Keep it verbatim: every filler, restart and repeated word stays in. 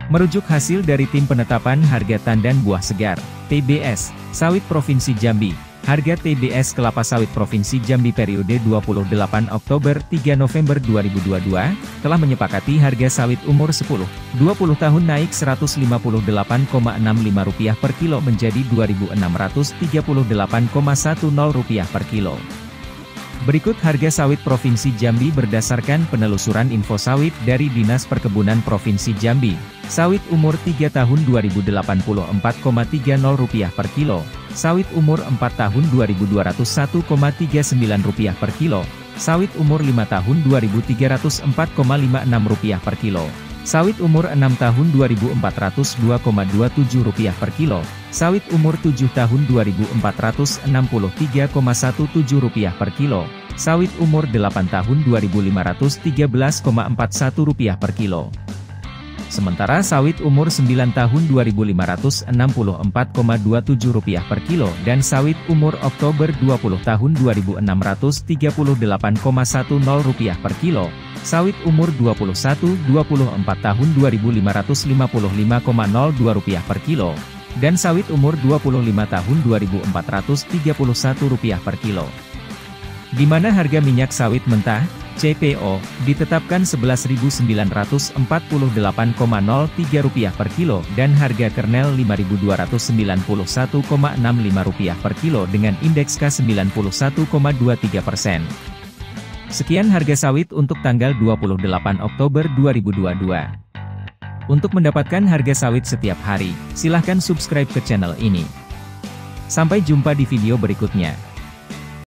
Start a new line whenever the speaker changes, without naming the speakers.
Merujuk hasil dari Tim Penetapan Harga Tandan Buah Segar, T B S, Sawit Provinsi Jambi, harga T B S kelapa sawit Provinsi Jambi periode dua puluh delapan Oktober hingga tiga November dua ribu dua puluh dua, telah menyepakati harga sawit umur sepuluh sampai dua puluh tahun naik seratus lima puluh delapan koma enam lima rupiah per kilo menjadi dua ribu enam ratus tiga puluh delapan koma sepuluh rupiah per kilo. Berikut harga sawit Provinsi Jambi berdasarkan penelusuran info sawit dari Dinas Perkebunan Provinsi Jambi. Sawit umur tiga tahun dua ribu delapan puluh empat koma tiga nol rupiah per kilo, sawit umur empat tahun dua ribu dua ratus satu koma tiga sembilan rupiah per kilo, sawit umur lima tahun dua ribu tiga ratus empat koma lima enam rupiah per kilo, sawit umur enam tahun dua ribu empat ratus dua koma dua tujuh rupiah per kilo, sawit umur tujuh tahun dua ribu empat ratus enam puluh tiga koma tujuh belas rupiah per kilo, sawit umur delapan tahun dua ribu lima ratus tiga belas koma empat satu rupiah per kilo. Sementara sawit umur sembilan tahun dua ribu lima ratus enam puluh empat koma dua tujuh rupiah per kilo dan sawit umur Oktober dua puluh tahun dua ribu enam ratus tiga puluh delapan koma sepuluh rupiah per kilo, sawit umur dua puluh satu sampai dua puluh empat tahun dua ribu lima ratus lima puluh lima koma nol dua rupiah per kilo, dan sawit umur dua puluh lima tahun dua ribu empat ratus tiga puluh satu rupiah per kilo. Di mana harga minyak sawit mentah C P O ditetapkan sebelas ribu sembilan ratus empat puluh delapan koma nol tiga rupiah per kilo dan harga kernel lima ribu dua ratus sembilan puluh satu koma enam lima rupiah per kilo dengan indeks K sembilan puluh satu koma dua tiga persen. Sekian harga sawit untuk tanggal dua puluh delapan Oktober dua ribu dua puluh dua. Untuk mendapatkan harga sawit setiap hari, silahkan subscribe ke channel ini. Sampai jumpa di video berikutnya.